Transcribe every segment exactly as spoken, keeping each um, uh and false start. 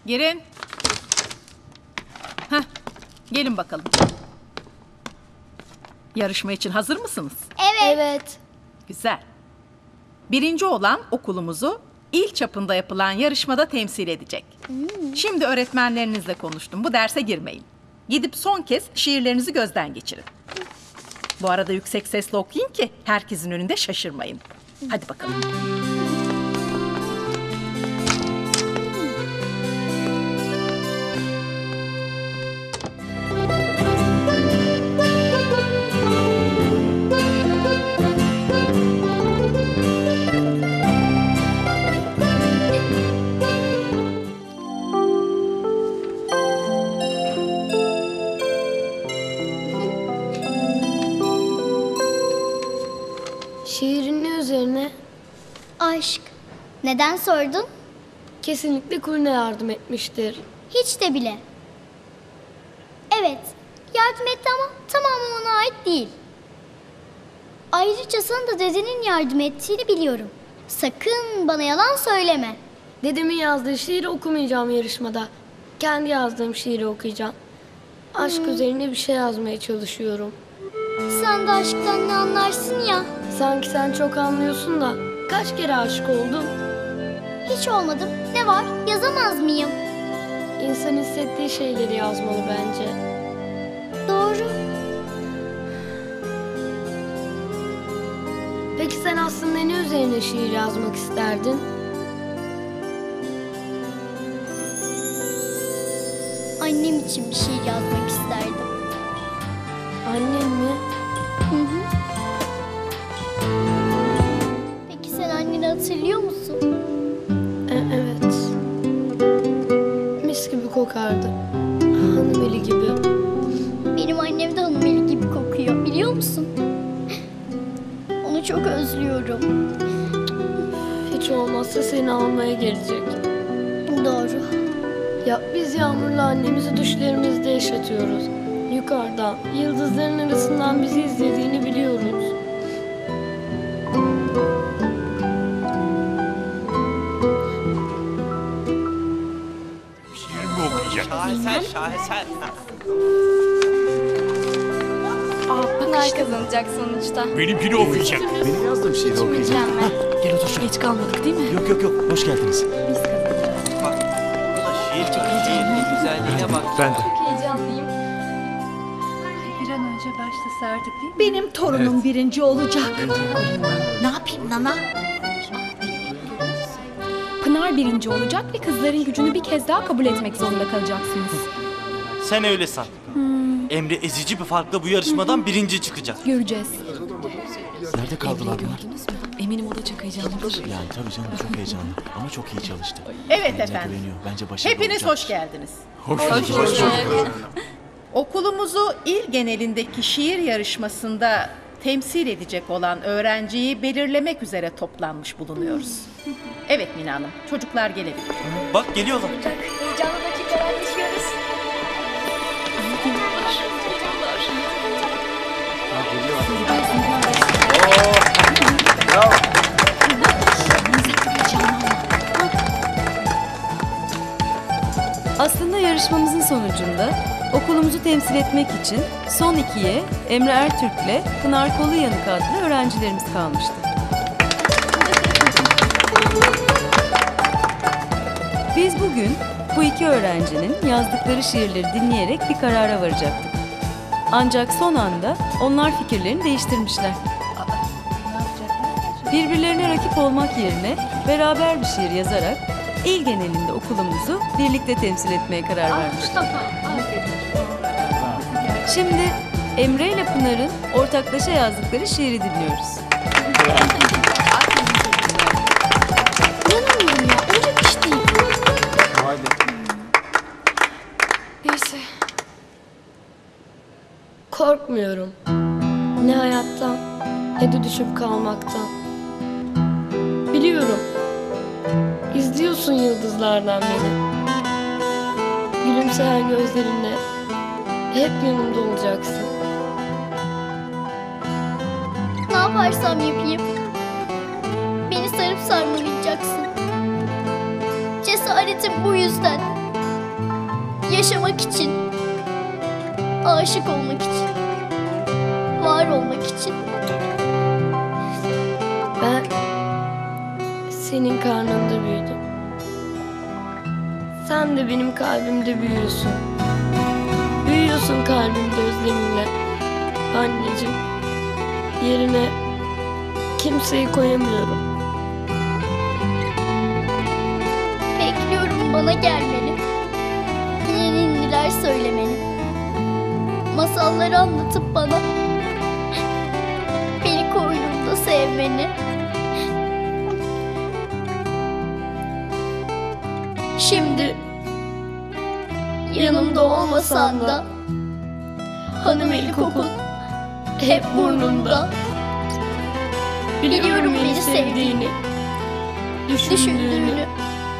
Girin. Heh, gelin bakalım. Yarışma için hazır mısınız? Evet. Evet. Güzel. Birinci olan okulumuzu il çapında yapılan yarışmada temsil edecek. Hmm. Şimdi öğretmenlerinizle konuştum. Bu derse girmeyin. Gidip son kez şiirlerinizi gözden geçirin. Bu arada yüksek sesle okuyun ki herkesin önünde şaşırmayın. Hadi bakalım. Şiirin ne üzerine? Aşk. Neden sordun? Kesinlikle Kulina yardım etmiştir. Hiç de bile. Evet, yardım etti ama tamamen ona ait değil. Ayrıca sana da dedenin yardım ettiğini biliyorum. Sakın bana yalan söyleme. Dedemin yazdığı şiiri okumayacağım yarışmada. Kendi yazdığım şiiri okuyacağım. Aşk hmm. üzerine bir şey yazmaya çalışıyorum. Sen de aşktan ne anlarsın ya? Sanki sen çok anlıyorsun da kaç kere aşık oldun? Hiç olmadım. Ne var? Yazamaz mıyım? İnsan hissettiği şeyleri yazmalı bence. Doğru. Peki sen aslında ne üzerine şiir yazmak isterdin? Annem için bir şiir yazmak isterdim. Annem mi? Hı hı. Peki sen anneni hatırlıyor musun? E evet. Mis gibi kokardı. Hanımeli gibi. Benim annem de hanımeli gibi kokuyor, biliyor musun? Onu çok özlüyorum. Hiç olmazsa seni almaya gelecek. Doğru. Ya biz Yağmur'la annemizi düşlerimizde yaşatıyoruz. Yukarıdan, yıldızların arasından bizi izlediğini biliyoruz. Şiir mi okuyacak? Şaheser, şaheser. Aa, Pınar kazanacak sonuçta. Benimkini okuyacak. Benim yazdığım şiiri okuyacak. Mükemmel. Gel otur şuraya. Geç kalmadık değil mi? Yok yok yok. Hoş geldiniz. Biz kazanacağız. Bak, bu da şiir, şiir, güzelliğine bak. Ben de. Çok heyecanlıyım. Bir an önce başlasa artık değil mi? Benim torunum Evet. birinci olacak. Ne yapayım Nana? Pınar birinci olacak ve kızların gücünü bir kez daha kabul etmek zorunda kalacaksınız. Sen öyle san. Hmm. Emre ezici bir farkla bu yarışmadan birinci çıkacak. Göreceğiz. Nerede kaldılar bunlar? Eminim o da çok heyecanlıdır. Yani tabii canım çok heyecanlı. Ama çok iyi çalıştı. Evet Kendine efendim. güveniyor. Bence başarılı Hepiniz olacak. hoş geldiniz. Hoş bulduk. Okulumuzu il genelindeki şiir yarışmasında temsil edecek olan öğrenciyi belirlemek üzere toplanmış bulunuyoruz. Evet Mina Hanım, çocuklar gelebilir. Bak geliyorlar. Heyecanlı dakikalar yaşıyoruz. Aslında yarışmamızın sonucunda okulumuzu temsil etmek için son ikiye Emre Ertürk'le Pınar Koluyanık adlı öğrencilerimiz kalmıştı. Biz bugün bu iki öğrencinin yazdıkları şiirleri dinleyerek bir karara varacaktık. Ancak son anda onlar fikirlerini değiştirmişler. Birbirlerine rakip olmak yerine beraber bir şiir yazarak il genelinde okulumuzu birlikte temsil etmeye karar vermişler. Şimdi Emre ile Pınar'ın ortaklaşa yazdıkları şiiri dinliyoruz. İnanamıyorum ya, olacak iş değil. Neyse. Korkmuyorum. Ne hayattan ne de düşüp kalmaktan. Biliyorum. İzliyorsun yıldızlardan beni. Gülümseyen gözlerinle hep yanımda olacaksın. Ne yaparsam yapayım, beni sarıp sarmalayacaksın. Cesaretim bu yüzden. Yaşamak için, aşık olmak için, var olmak için. Ben senin karnında büyüdüm. Sen de benim kalbimde büyüyorsun. Büyüyorsun kalbimde özleminle. Anneciğim, yerine kimseyi koyamıyorum. Bekliyorum bana gelmeni, yeni ninniler söylemeni, masalları anlatıp bana, beni koynunda sevmeni. Şimdi yanımda olmasan da hanım eli kokun hep burnumda. Biliyorum beni sevdiğini, düşündüğünü.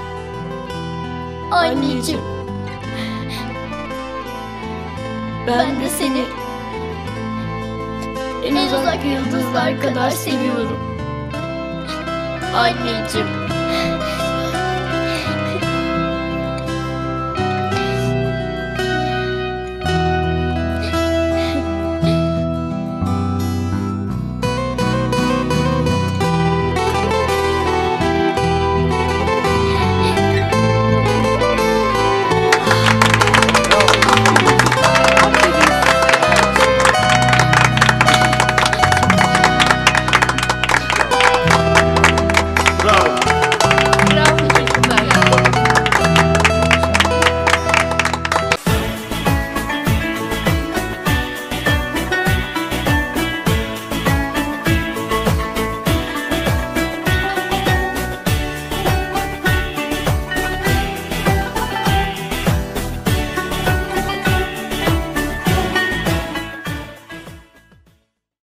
Anneciğim, ben de seni en uzak yıldızlar kadar seviyorum. Anneciğim.